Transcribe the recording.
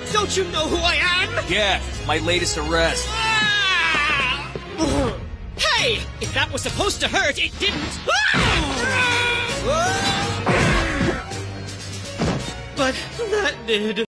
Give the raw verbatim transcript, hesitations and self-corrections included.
Don't you know who I am? Yeah, my latest arrest. Ah! Hey! If that was supposed to hurt, it didn't! Ah! But that did.